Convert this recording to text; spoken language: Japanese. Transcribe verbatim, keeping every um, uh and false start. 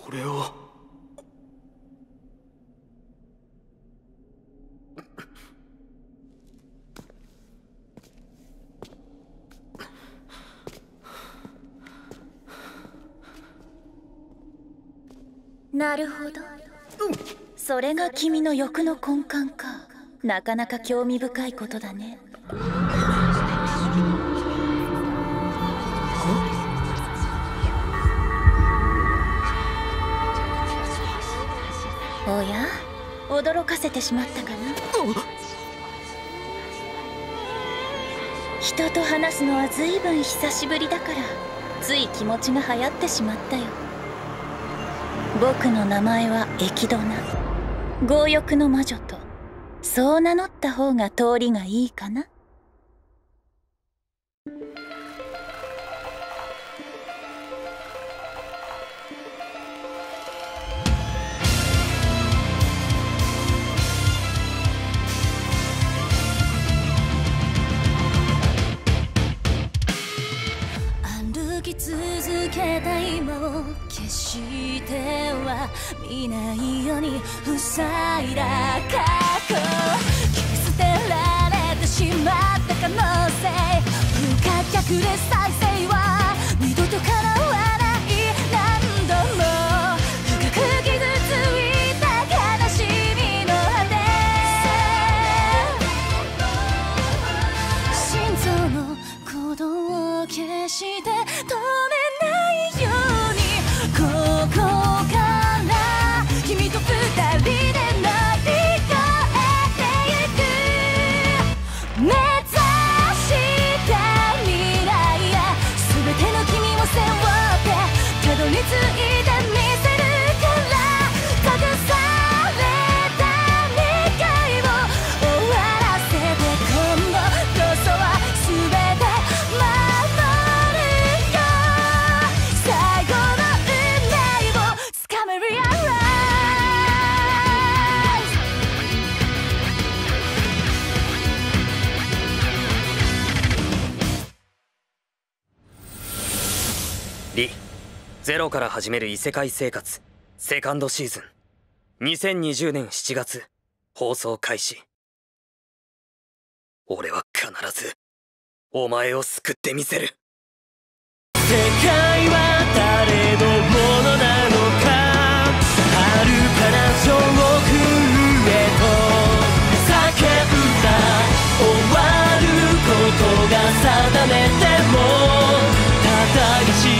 これを。 なるほど、それが君の欲の根幹か。なかなか興味深いことだね。おや、驚かせてしまったかな。人と話すのはずいぶん久しぶりだから、つい気持ちが流行ってしまったよ。僕の名前はエキドナ、強欲の魔女と、そう名乗った方が通りがいいかな。 歩き続けた今を決しては見ないように塞いだ過去、切り捨てられてしまった可能性、不可逆で再生は二度と叶わない。何度も深く傷ついた悲しみの果て、心臓の鼓動を消して止めないように、ここから君と二人で乗り越えてゆく。目指した未来や全ての君を背負ってたどり着いてみせるから、隠された願いを終わらせて、今度こそは全て守るよ。最後の運命をつかめるやろ。 リ、ゼロから始める異世界生活セカンドシーズン、にせんにじゅうねんしちがつ放送開始。俺は必ずお前を救ってみせる。 世界は誰のものなのか、遥かな上空へと叫んだ。終わることが定めてもただ一